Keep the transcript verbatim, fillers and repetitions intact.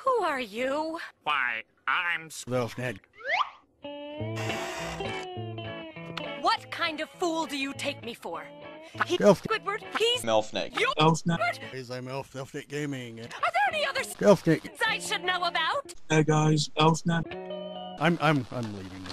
Who are you? Why, I'm Elfnet. What kind of fool do you take me for? He's Elf- Squidward, he's Elfnet. you Elfnet. Guys, I'm Elf Elfnet Gaming. Are there any other Elfnet. I should know about? Hey guys, Elfnet. I'm I'm I'm leaving.